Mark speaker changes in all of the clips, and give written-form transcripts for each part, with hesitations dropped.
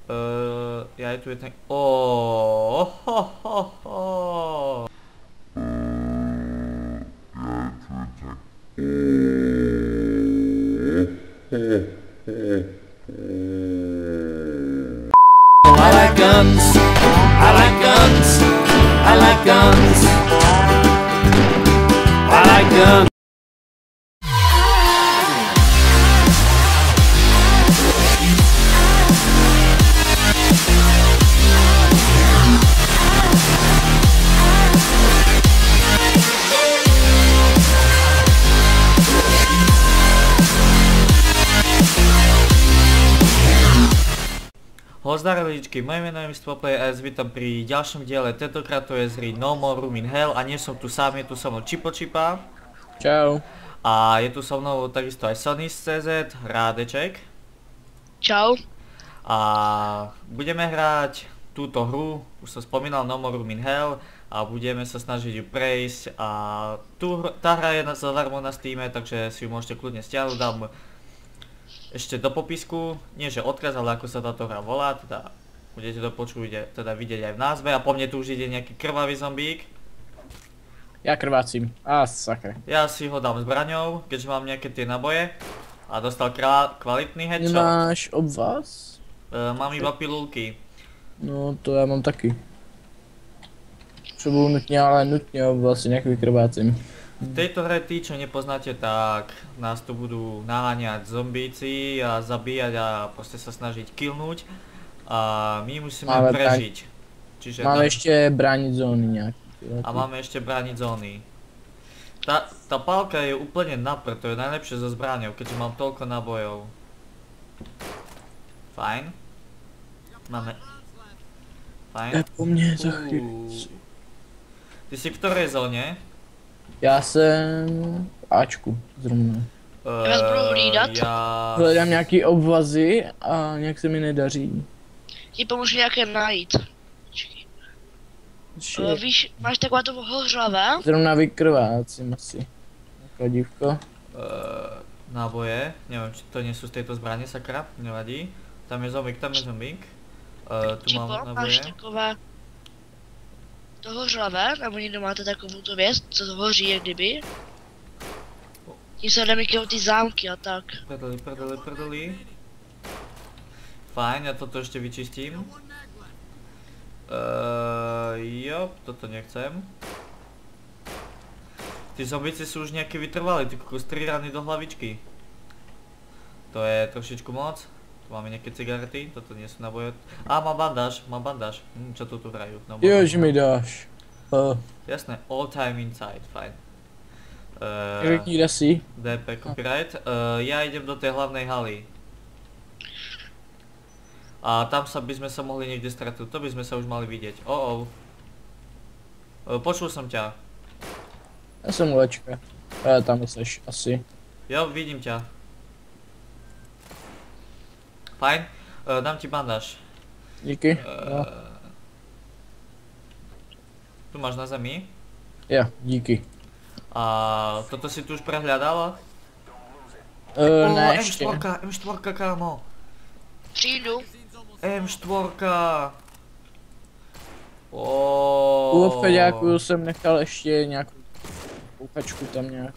Speaker 1: Já je tu jeden... Oh, ho, ho, ho.
Speaker 2: I like guns, I like guns, I like guns, I like guns.
Speaker 1: Zdar lidičky, moje meno je Mr. Play a vítam pri ďalšom diele, tentokrát to je z hry No More Room in Hell a nie som tu sám, je tu so mnou Čipočipa.
Speaker 3: Čau.
Speaker 1: A je tu so mnou takisto aj Sonys.cz, Rádeček.
Speaker 4: Čau.
Speaker 1: A budeme hrať túto hru, už som spomínal, No More Room in Hell a budeme sa snažiť ju prejsť a tá hra je zadarmo na Steame, takže si ju môžete kľudne stiahnuť, dám ešte do popisku, nie že odkaz, ale ako sa táto hra volá, teda budete to počuť, teda vidieť aj v názve a po mne tu už ide nejaký krvavý zombík.
Speaker 3: Ja krvácim. Sakra.
Speaker 1: Ja si ho dám zbraňou, keďže mám nejaké tie naboje a dostal kvalitný headshot.
Speaker 3: Nemáš obvaz?
Speaker 1: Mám iba pilulky.
Speaker 3: No to já mám taky. Potřebuju nutně, ale nutně obvaz, jinak vykrvácim.
Speaker 1: V tejto hre tí, čo nepoznáte, tak nás tu budú naháňať zombíci a zabíjať a proste sa snažiť killnúť a my musíme prežiť. Čiže
Speaker 3: máme ešte brániť zóny nejaké.
Speaker 1: A máme ešte brániť zóny. Tá pálka je úplne napr, to je najlepšie so zbraňou, keďže mám toľko nabojov. Fajn. Máme... Fajn.
Speaker 3: Po mne za chvíli.
Speaker 1: Ty si v ktorej zóne?
Speaker 3: Já jsem v Ačku zrovna.
Speaker 4: Já budu hlídat.
Speaker 3: Hledám nějaký obvazy a nějak se mi nedaří.
Speaker 4: Ti pomůžu nějaké najít. Víš, máš takové to hořlavé?
Speaker 3: Zrovna vykrvácím asi. Kladívko.
Speaker 1: Náboje, neviem, či to nie sú z tejto zbrane, sakra, nevadí. Tam je zombík, tam je zombík. Tu mám náboje.
Speaker 4: Máš takové to hořlavé, nebo někdo máte takovou tu věc, co to hoří jak kdyby? Tím se nemykají ty zámky a tak.
Speaker 1: Prdeli. Fajn, ja toto ešte vyčistím. Jo, toto nechcem. Tí zombíci sú už nejaké vytrvali, ty kokos 3 rany do hlavičky. To je trošičku moc. Tu máme nejaké cigarety, toto nie sú naboje. Á, mám bandáž, čo tu hrajú? No,
Speaker 3: jo, že mi dáš.
Speaker 1: Jasné, all time inside, fajn.
Speaker 3: Řekni, kde si?
Speaker 1: DP copyright. Ja idem do tej hlavnej haly. A tam by sme sa mohli niekde stretnúť, to by sme sa už mali vidieť. Počul som ťa.
Speaker 3: Já jsem u Ačka. Tam jsi asi.
Speaker 1: Jo, vidím ťa. Fajn, dám ti bandáž.
Speaker 3: Díky.
Speaker 1: Tu máš na zemi.
Speaker 3: Jo, díky.
Speaker 1: A toto si tu už prehľadala?
Speaker 3: Ne, ještě.
Speaker 1: M4, kámo.
Speaker 4: Přijdu.
Speaker 1: M4.
Speaker 3: U obchoďáku jsem nechal ještě nějakou koukačku tam nějak.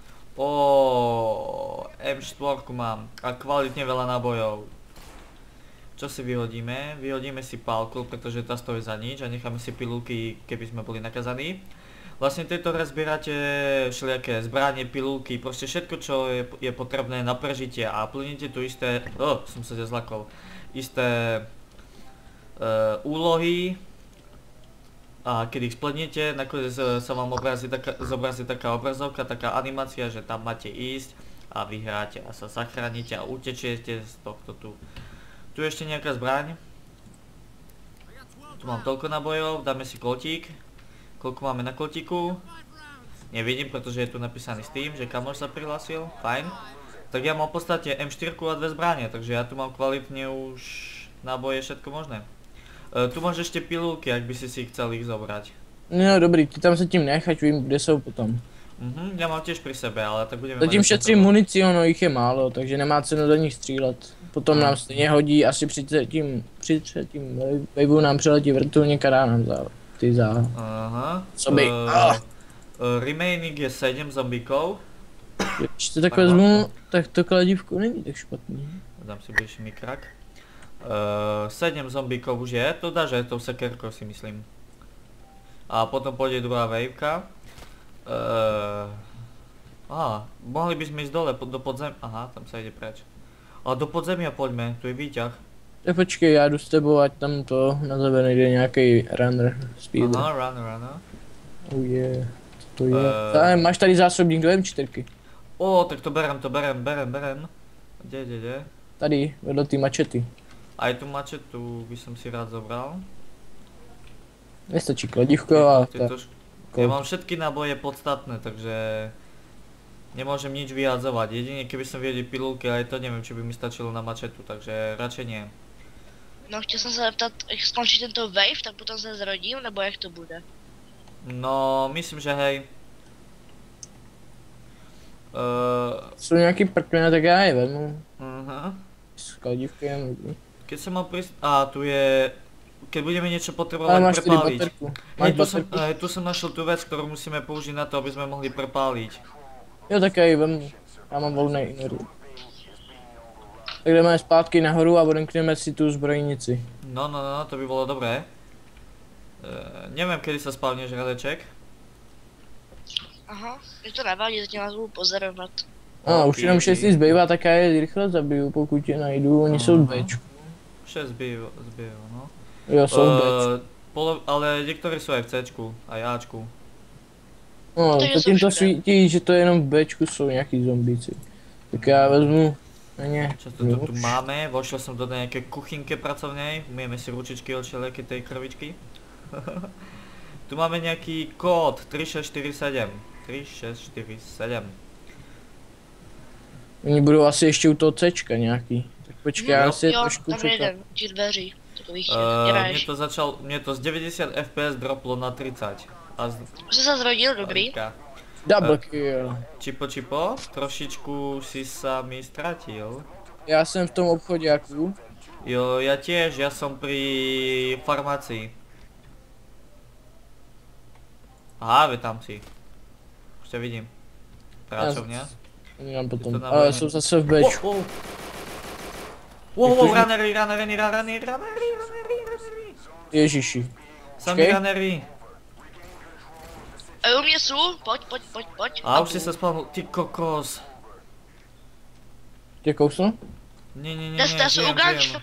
Speaker 1: M4 mám a kvalitne veľa nábojov. Čo si vyhodíme? Vyhodíme si pálku, pretože tá stojí za nič a necháme si pilulky, keby sme boli nakazaní. Vlastne v tejto hre zbierate všelijaké zbranie, pilulky, proste všetko, čo je potrebné na prežitie a plníte tu isté... som sa zlakol. Isté úlohy a keď ich splníte, nakoniec sa vám zobrazí taká obrazovka, taká animácia, že tam máte ísť a vyhráte a sa zachránite a utečiete z tohto tu. Tu je ešte nejaká zbraň. Tu mám toľko nabojov, dáme si klotík. Koľko máme na klotíku? Nevidím, pretože je tu napísaný Steam, že kamoš sa prihlásil, fajn. Tak ja mám v podstate M4 a 2 zbranie, takže ja tu mám kvalitne už náboje, všetko možné. Tu máš ešte pilulky, ak by si chcel ich zobrať.
Speaker 3: No dobrý, ty tam se tím nech, ať vím, kde jsou potom.
Speaker 1: Já mám tiež pri sebe, ale tak budeme...
Speaker 3: Zatím
Speaker 1: mať
Speaker 3: šetřím
Speaker 1: aspoň
Speaker 3: munici, ono jich je málo, takže nemá cenu do nich střílet. Potom nám stejně hodí, asi při třetím waveu nám přiletí vrtulník a dá nám ty za...
Speaker 1: Aha.
Speaker 3: Co by...
Speaker 1: Remaining je 7 zombíkov.
Speaker 3: Když to tak vezmu, tak to kladívko není tak špatný.
Speaker 1: Dám si bližší mikrak. 7 zombíkov už je, to dá, že tou sekerkou si myslím. A potom pôjde druhá waveka. Mohli by sme ísť dole do podzemia. Aha, tam sa ide preč. Ale do podzemia poďme, tu je výťah.
Speaker 3: Tak počkej, já jdu s tebou, ať tam to na tebe nejde nějaký runner speed.
Speaker 1: Aha, runner.
Speaker 3: Oh yeah, to je. Máš tady zásobník do M4.
Speaker 1: Tak to berem. Kde?
Speaker 3: Tady, vedle ty mačety.
Speaker 1: Aj tu mačetu by som si rád zobral.
Speaker 3: Nestačí kladívko a tak.
Speaker 1: Ja mám všetky náboje podstatné, takže nemôžem nič vyhadzovať. Jedine keby som vedel pilulky, ale to neviem, či by mi stačilo na mačetu, takže radšej nie.
Speaker 4: No, chtěl jsem se zeptat, jak skončí tento wave, tak potom se zrodím, nebo jak to bude?
Speaker 1: No, myslím, že hej.
Speaker 3: Jsou nějaký prkmena, tak já je vemu.
Speaker 1: Aha.
Speaker 3: S kladívkem.
Speaker 1: Keď som mal prísť... Tu je... Keď budeme niečo
Speaker 3: Ale
Speaker 1: potrebovať
Speaker 3: máš tady
Speaker 1: prepáliť.
Speaker 3: baterku. Máš baterku?
Speaker 1: Tu som našiel tú vec, ktorú musíme použiť na to, aby sme mohli prepáliť.
Speaker 3: Jo, tak já ji vemu. Já mám volnej ineru. Tak jdeme zpátky nahoru a odemkneme si tu zbrojnici.
Speaker 1: No, to by bolo dobré. Neviem, kedy sa spavneš, Radeček.
Speaker 4: Aha, mě to nevadí, zatím vás budu pozorovat.
Speaker 3: Už jenom 6 zbývá, tak já je rychle zabiju, pokud je najdu, oni jsou v Bčku.
Speaker 1: 6 zbýva, no.
Speaker 3: Jo, jsou v Bčku.
Speaker 1: Ale niektorí sú aj v Cčku, aj Ačku.
Speaker 3: No,
Speaker 4: Takže
Speaker 3: zatím
Speaker 4: jsou
Speaker 3: to
Speaker 4: všude.
Speaker 3: svítí, že to je jenom v Bčku, jsou nějaký zombíci. Tak já vezmu na ně.
Speaker 1: Čo to tu máme? Vošiel som do nejakej kuchynke pracovnej, umieme si ručičky od všelijakej tej krvičky. Tu máme nejaký kód 3647. 3647.
Speaker 3: Oni budou asi ještě u toho Cčka nějaký. Tak počkej, já si je
Speaker 4: Jo,
Speaker 3: trošku
Speaker 4: tam
Speaker 3: čekám.
Speaker 4: jeden, těch dveří, takových
Speaker 1: Mne to z 90 FPS droplo na 30.
Speaker 4: Už jsi se zrodil, dobrý.
Speaker 3: Double kill.
Speaker 1: Čipo, trošičku si sa mi stratil.
Speaker 3: Já jsem v tom obchoďáku.
Speaker 1: Jo, ja tiež, ja som pri farmácii. Aha, ve tam si. Už ťa vidím. Práčovňa.
Speaker 3: Oni nám potom,
Speaker 1: Je to na
Speaker 3: ale
Speaker 1: vojně.
Speaker 3: jsou zase v Bčku.
Speaker 1: Wow, runnery.
Speaker 3: Ježiši.
Speaker 1: Sami
Speaker 3: Počkej.
Speaker 1: runnery.
Speaker 4: A u mě jsou, pojď.
Speaker 1: A už si sa spavnul, ty kokos.
Speaker 3: Tě kousnu?
Speaker 1: Nie,
Speaker 4: Testa jsou
Speaker 1: žijem.
Speaker 4: ugáč,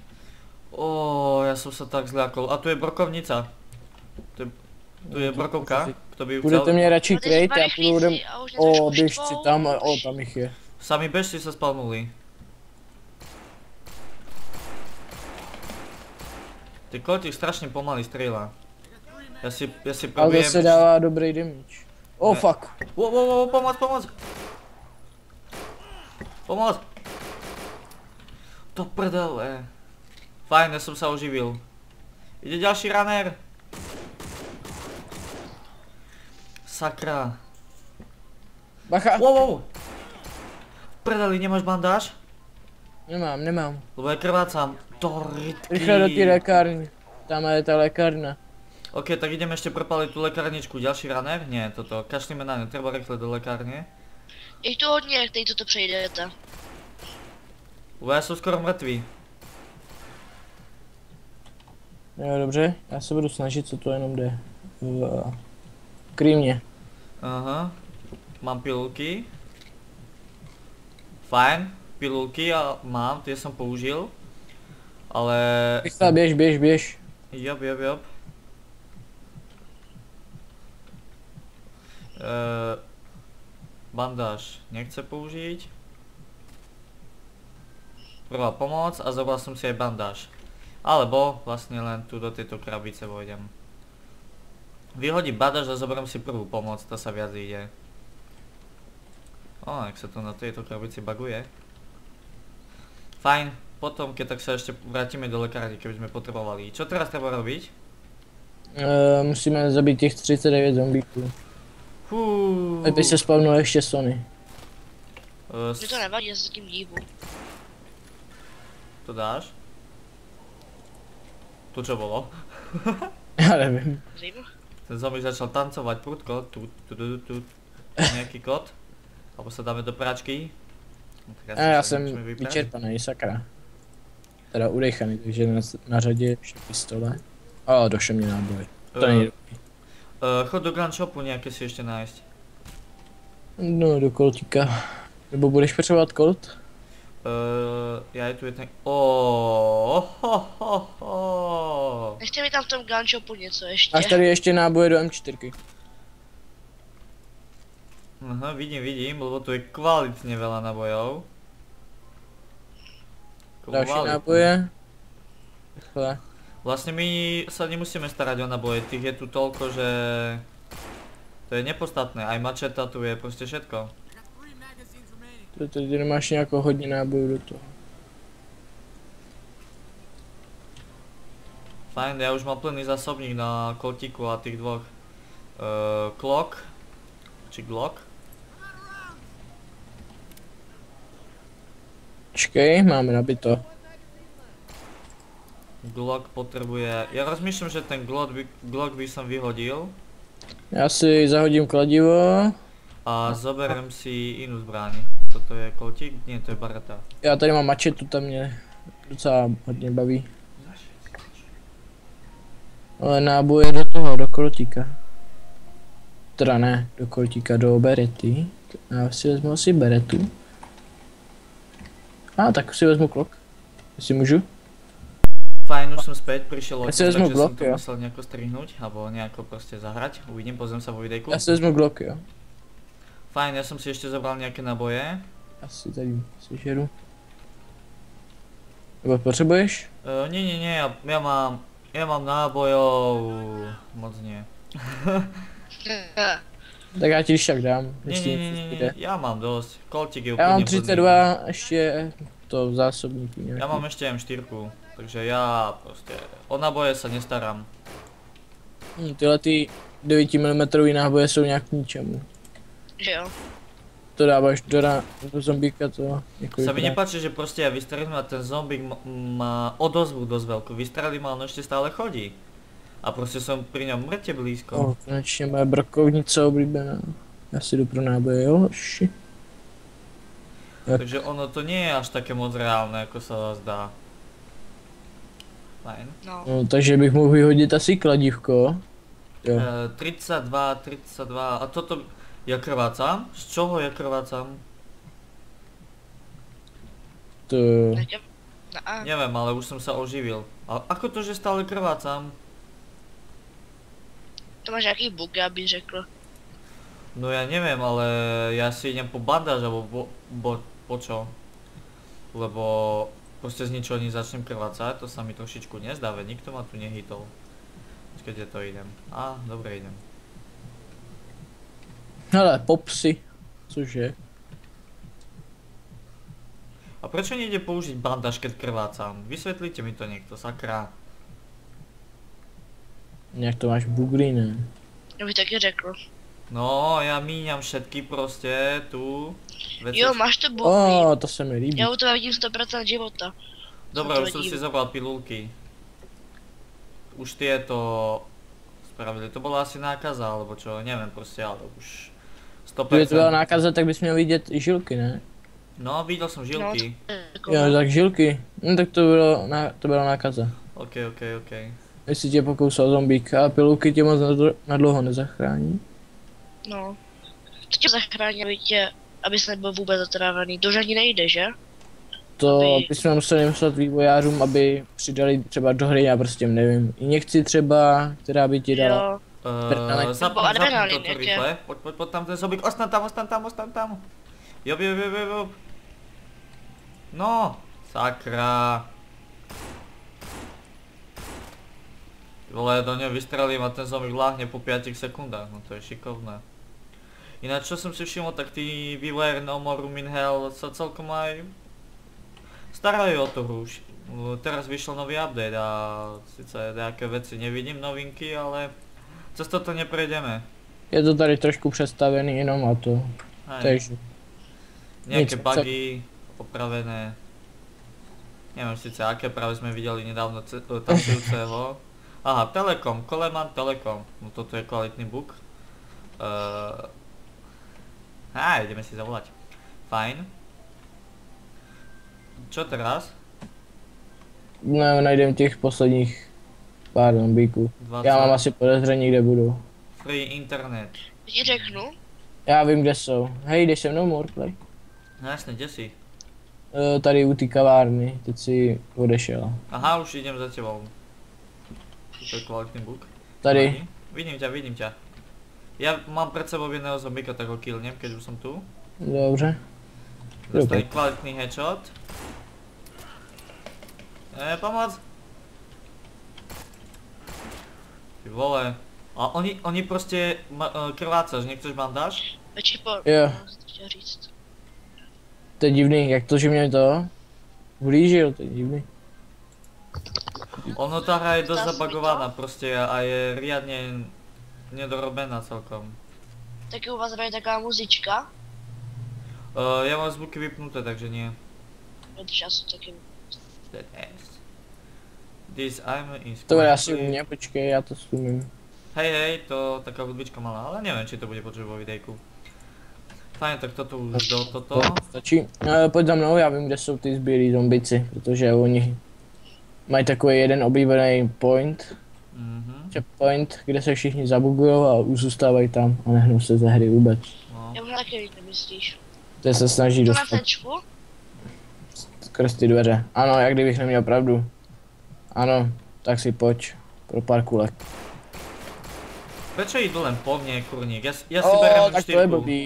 Speaker 1: Ja som sa tak zľakol. A tu je brokovnica. Tu je brokovka, kto by ju
Speaker 3: Budete
Speaker 1: chcel.
Speaker 3: mě radši
Speaker 4: No, teď
Speaker 3: krejt,
Speaker 4: dva
Speaker 3: já
Speaker 4: rychlíci
Speaker 3: půjdu
Speaker 4: a už něco
Speaker 3: o běžci
Speaker 4: poštvou.
Speaker 3: tam, tam jich je.
Speaker 1: Sami bežci sa spavnuli. Ty kotik strašne pomaly strieľa. Ja si
Speaker 3: Ale
Speaker 1: probijem...
Speaker 3: zase dává dobrý damage. Oh
Speaker 1: Ne.
Speaker 3: fuck.
Speaker 1: Wow, pomoc! To prdele. Fajn, ja som sa oživil. Ide ďalší runner. Sakra.
Speaker 3: Bacha.
Speaker 1: Wow. Prdeli, nemáš bandáž?
Speaker 3: Nemám.
Speaker 1: Lebo ja krvácam. To rytky.
Speaker 3: Rychle do té lékárny. Tam je ta lékárna.
Speaker 1: Ok, tak ideme ešte prepaliť tú lekárničku. Ďalší runner? Nie, toto. Kašlíme na ňu, treba rýchle do lekárne.
Speaker 4: Je tu hodně, který toto přejdete.
Speaker 1: Lebo ja som skoro mŕtvý.
Speaker 3: Jo, dobře, já se budu snažit, co to jenom jde. Kryj mě.
Speaker 1: Aha. Mám pilulky. Fajn, pilulky mám, tie som použil. Ale...
Speaker 3: Rychle, běž.
Speaker 1: Job. Bandáž nechce použiť. Prvá pomoc a zobral som si aj bandáž. Alebo vlastne len tu do tejto krabice vojdem. Vyhodím bandáž a zoberiem si prvú pomoc, to sa viac ide. Jak sa to na tejto krabici baguje. Fajn, potom keď tak sa ešte vrátime do lekárny, keby sme potrebovali. Čo teraz treba robiť?
Speaker 3: Musíme zabít těch 39 zombíků. By se spavnul ještě Sony.
Speaker 4: Mně to nevadí, já se s tím dívu.
Speaker 1: To dáš? To čo bolo?
Speaker 3: Já nevím.
Speaker 4: Zajím.
Speaker 1: Ten zombie začal tancovať prudko, tu. Nejaký kód? Alebo sa dáme do práčky?
Speaker 3: A já jsem vyčerpaný, sakra. Teda udechaný, takže na řadě ještě pistole. O, došel mě náboj. To není dobrý.
Speaker 1: Chod do gun shopu nejaké si ešte nájsť.
Speaker 3: No, do koltíka. Nebo budeš potřebovat kolt?
Speaker 1: Ja je tu jeden...
Speaker 4: Nechte mi tam v tom gun shopu něco ještě.
Speaker 3: Máš tady ještě náboje do M4.
Speaker 1: Aha, vidím, lebo tu je kvalitne veľa nabojov.
Speaker 3: Další náboje. Rychle.
Speaker 1: Vlastne my sa nemusíme starať o naboje, tých je tu toľko, že... To je nepodstatné, aj mačeta tu je proste všetko.
Speaker 3: Tady nemáš nějakou hodně nábojů do toho.
Speaker 1: Fajn, ja už mám plný zásobník na koltíku a tých dvoch. Glock. Či Glock.
Speaker 3: Počkej, máme nabito.
Speaker 1: Glock potrebuje... Ja rozmýšľam, že ten Glock by som vyhodil.
Speaker 3: Já si zahodím kladivo.
Speaker 1: A zoberem si inú zbraň. Toto je koltík? Nie, to je barata.
Speaker 3: Já tady mám mačetu, tam mě docela hodně baví. Ale náboje do toho, do koltíka. Teda ne, do koltíka, do berety. Já si vezmu asi beretu. Tak si vezmu klok. Jestli můžu.
Speaker 1: Fajn, už som späť, prišiel
Speaker 3: Ja
Speaker 1: od
Speaker 3: si vezmu
Speaker 1: takže
Speaker 3: Glock,
Speaker 1: som to
Speaker 3: jo.
Speaker 1: musel nejako strihnúť, alebo nejako proste zahrať. Uvidím, pozriem sa vo videjku.
Speaker 3: Já si vezmu glok, jo.
Speaker 1: Fajn, ja som si ešte zobral nejaké naboje.
Speaker 3: Asi tady sežeru. Nebo potřebuješ?
Speaker 1: Nie, ja mám nábojov, moc nie.
Speaker 3: Tak já ti když tak dám.
Speaker 1: Nie, ja mám dosť. Koltík je
Speaker 3: Já mám
Speaker 1: úplne
Speaker 3: 32 ještě to v zásobníku nějaký.
Speaker 1: Ja mám ešte M4, takže ja proste o náboje sa nestaram.
Speaker 3: Tyhle ty 9 mm náboje jsou nějak k ničemu.
Speaker 4: Že jo.
Speaker 3: To dáváš do zombíka to několik.
Speaker 1: Sa mi nepáči, že proste ja vystrelím a ten zombík má odozvu dosť veľkú. Vystrelím a on ešte stále chodí. A proste som pri ňom mŕte blízko.
Speaker 3: Konečně moje brokovnice oblíbená. Já si jdu pro náboje, jo, hoši.
Speaker 1: Takže ono to nie je až také moc reálne, ako sa zdá. Fajn.
Speaker 4: No.
Speaker 3: No, takže bych mohl vyhodit asi kladívko. Jo.
Speaker 1: 32 a toto... Ja krvácam? Z čoho ja krvácam?
Speaker 3: To...
Speaker 1: Neviem, ale už som sa oživil. A ako to, že stále krvácam?
Speaker 4: To máš nějaký bug, já bych řekl.
Speaker 1: No ja neviem, ale ja si idem po bandáž, alebo po čo? Lebo proste z ničoho nič začnem krvácať, to sa mi trošičku nezdá, veď nikto ma tu nehytol. Počkajte, to idem. Dobre idem.
Speaker 3: Hele, popsy. Cože?
Speaker 1: A prečo nejde použiť bandáž, keď krvácam? Vysvetlite mi to niekto, sakra.
Speaker 3: Nějak to máš bugry, ne?
Speaker 4: Já bych taky řekl.
Speaker 1: No, ja míňam všetky proste tu veci.
Speaker 4: Jo, máš to bugry.
Speaker 3: To se mi líbí.
Speaker 4: Já u toho vidím 100% života.
Speaker 1: Dobre, už som si zobral pilulky. Už tieto spravili, to bola asi nákaza, alebo čo, neviem proste, ale už 100%.
Speaker 3: Kdyby to byla nákaza, tak bys měl vidět i žilky, ne?
Speaker 1: No, videl som žilky.
Speaker 3: Jo, tak žilky. No tak to byla nákaza.
Speaker 1: OK.
Speaker 3: Jestli tě pokousal zombík a pilulky tě moc nadlouho nezachrání.
Speaker 4: No. To tě zachrání, abys nebyl vůbec zatrávený. To už ani nejde, že?
Speaker 3: To bychom museli myslet vývojářům, aby přidali třeba do hry, já prostě nevím, injekci třeba, která by ti dala.
Speaker 1: Zapni toto rifle, poď tam ten zombík, ostan tam. Job. No, sakra. Vole, do neho vystrelím a ten zombík láhne po 5 sekundách, no to je šikovné. Ináč čo som si všimol, tak tí vývojári No More Room in Hell sa celkom aj starajú o tú hru. Teraz vyšiel nový update a síce nejaké veci nevidím, novinky, ale cez toto neprejdeme.
Speaker 3: Je to tady trošku přestavený jenom a to.
Speaker 1: Hej.
Speaker 3: Takže.
Speaker 1: Nejaké
Speaker 3: Nic,
Speaker 1: bugy opravené. Neviem síce aké, práve sme videli nedávno tancujúceho. Aha, Telekom, Coleman Telekom. No toto je kvalitný bug. Ideme si zavolať. Fajn. Čo teraz?
Speaker 3: No, najdem těch posledních pár zombíků.
Speaker 1: 20.
Speaker 3: Já mám asi podezření, kde budou.
Speaker 1: Free internet.
Speaker 4: Ti řeknu,
Speaker 3: Já vím, kde jsou. Hej, jdeš se mnou, Morplay?
Speaker 1: No jasne, kde si?
Speaker 3: Tady u té kavárny, teď si odešel.
Speaker 1: Aha, už idem za tebou. To je kvalitný bug.
Speaker 3: Tady.
Speaker 1: Vidím ťa. Ja mám pred sebou jedného zombíka, tak ho killnem, keď už som tu.
Speaker 3: Dobře.
Speaker 1: Dostali kvalitný headshot. Pomoc! Ty vole. A oni proste krvácaš, nechceš bandáž?
Speaker 4: večer po...
Speaker 3: Jo.
Speaker 4: No, to chtěl říct.
Speaker 3: To je divný, jak to, že mě to vlížil, to je divný.
Speaker 1: Ono tá hra je dosť
Speaker 4: Dá sa mi
Speaker 1: zabagovaná proste a je riadne nedorobená celkom.
Speaker 4: Taky u vás hraje taková muzička,
Speaker 1: Ja mám zvuky vypnuté, takže nie.
Speaker 4: protože já jsem taky...
Speaker 1: Dead ass. This I'm is
Speaker 3: To je asi u mě, počkej, já to stlumím.
Speaker 1: Hej, to taká hudbička malá, ale neviem, či to bude počuť vo videjku. Fajn, tak toto už do toto.
Speaker 3: Stačí. Pojď za mnou, já vím, kde jsou ty zbylí zombici, protože oni mají takový jeden oblíbený point, checkpoint, kde se všichni zabugujou a už zůstávají tam a nehnou se ze hry vůbec.
Speaker 1: No.
Speaker 4: Já možná taky nemyslíš.
Speaker 3: To se snaží
Speaker 4: To na
Speaker 3: dostat
Speaker 4: tečku?
Speaker 3: skrz ty dveře. Ano, jak kdybych neměl pravdu. Ano, tak si pojď pro pár kulek.
Speaker 1: Prečo idú len po mne, kurník? Ja si berem
Speaker 3: tak to je
Speaker 1: M4.
Speaker 3: blbý.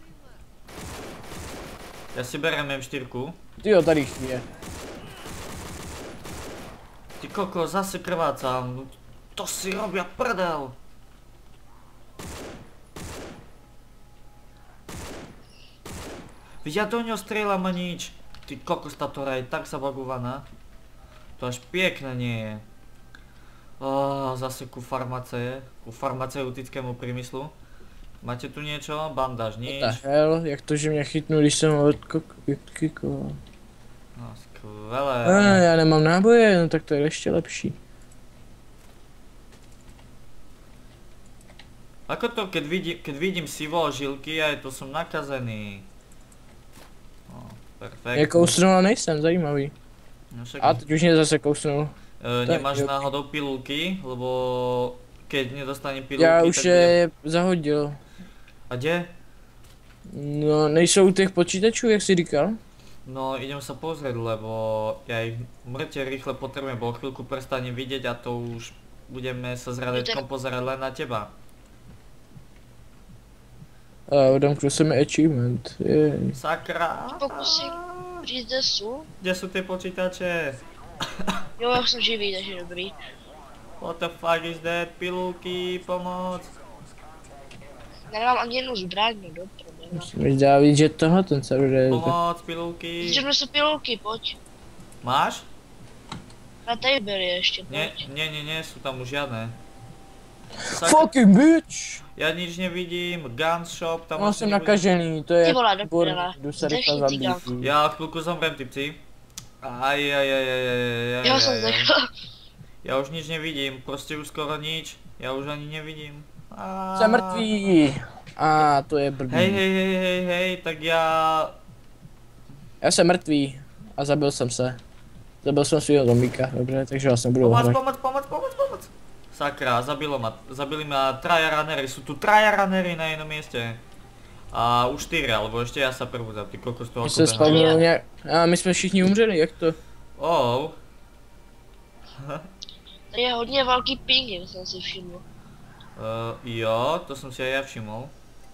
Speaker 1: Ja si berem M4.
Speaker 3: Tyjo, tady je.
Speaker 1: Ty koko, zase krvácam. To si robia prdel. Ja do ňo strieľam a nič. Ty kokos, táto hra je tak zabagovaná. To až pekné nie je. Zase ku farmaceutickému priemyslu. Máte tu niečo? Bandáž, nič.
Speaker 3: What the hell, jak to, že mě chytnu, když jsem odkikoval.
Speaker 1: No skvelé.
Speaker 3: Já nemám náboje, no tak to je ještě lepší.
Speaker 1: Ako to, keď vidím sivo žilky, aj to som nakazený. No, perfektne.
Speaker 3: Je kousnul a nejsem, zajímavý.
Speaker 1: No však,
Speaker 3: A teď už mě zase kousnul.
Speaker 1: nemáš
Speaker 3: tak,
Speaker 1: náhodou pilulky, lebo keď nedostanem pilulky,
Speaker 3: Já už
Speaker 1: tak
Speaker 3: je zahodil.
Speaker 1: A kde?
Speaker 3: No, nejsou u těch počítačů, jak jsi říkal?
Speaker 1: No, idem sa pozrieť, lebo ja ich mŕte rýchle potrebujem, bo o chvíľku prestanem vidieť a to už budeme sa s Radečkom pozerať len na teba.
Speaker 3: Odemknu se mi achievement, jej.
Speaker 1: Sakra!
Speaker 4: Pokusím říct, kde jsou.
Speaker 1: Kde sú tie počítače?
Speaker 4: Jo, já jsem živý, takže dobrý.
Speaker 1: What the fuck is that? Pilulky, pomoc!
Speaker 4: Nemám ani jednu zbraň, no do problému.
Speaker 3: Musím dá víc, že tohle ten server je...
Speaker 1: Pomoc, pilulky!
Speaker 4: Že jsou pilulky, pojď.
Speaker 1: Máš?
Speaker 4: A tady byly ještě,
Speaker 1: Nie,
Speaker 4: pojď.
Speaker 1: nie, sú tam už žiadne.
Speaker 3: Fucking bitch!
Speaker 1: Ja nič nevidím, gun shop, tam
Speaker 3: No,
Speaker 1: asi
Speaker 3: jsem
Speaker 1: nebude.
Speaker 3: nakažený, to je
Speaker 4: Ty vole, do
Speaker 3: bor,
Speaker 4: prdele.
Speaker 3: jdu se
Speaker 4: Zdechni,
Speaker 3: rychle
Speaker 4: ty
Speaker 3: zabít.
Speaker 1: Ja chvíľku zomrem, typci.
Speaker 4: Já jsem zdechl.
Speaker 1: Ja už nič nevidím, proste už skoro nič. Ja už ani nevidím.
Speaker 3: Jsem mrtvý! A to je blbý.
Speaker 1: Hej, tak ja...
Speaker 3: Já jsem mrtvý a zabil jsem se. Zabil jsem svýho zombíka, dobře, takže vás nebudu hrát.
Speaker 1: Pomoc. Sakra, zabili ma traja runnery, sú tu traja runnery na jednom mieste. A už 4, alebo ešte ja sa prebudám, ty kokos toho
Speaker 3: My se spavnil nějak... A my jsme všichni umřeli, jak to?
Speaker 1: Oh.
Speaker 4: Tady je hodně velký ping, jak jsem si všiml.
Speaker 1: Jo, to som si aj ja všimol.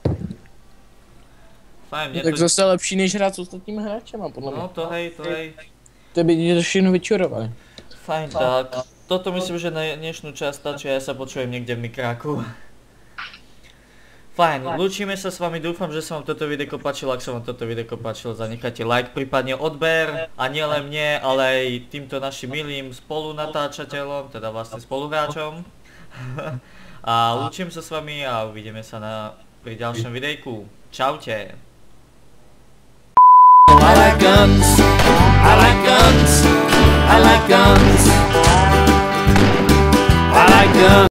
Speaker 1: Fajn,
Speaker 3: No,
Speaker 1: mne
Speaker 3: tak
Speaker 1: to...
Speaker 3: zase lepší než hrát s ostatními hráčema, podle mě.
Speaker 1: No to hej.
Speaker 3: To by ti to všechno vyčurovali.
Speaker 1: Fajn, tak. Toto myslím, že na dnešnú časť stačí, ja sa počujem niekde v mikráku. Fajn, lúčime sa s vami, dúfam, že sa vám toto videjko páčilo. Ak sa vám toto videjko páčilo, zanechajte like, prípadne odber. A nielen mne, ale aj týmto našim milým spolunatáčateľom, teda vlastne spoluhráčom. A lúčim sa s vami a uvidíme sa pri ďalšom videjku. Čaute.
Speaker 2: I like guns, I like guns, I like guns, I like guns.